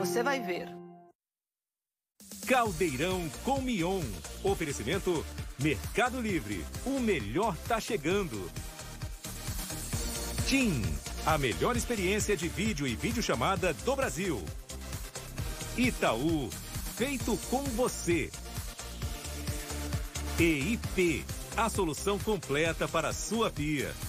Você vai ver. Caldeirão com Mion. Oferecimento Mercado Livre. O melhor tá chegando. TIM. A melhor experiência de vídeo e videochamada do Brasil. Itaú. Feito com você. EIP. A solução completa para a sua pia.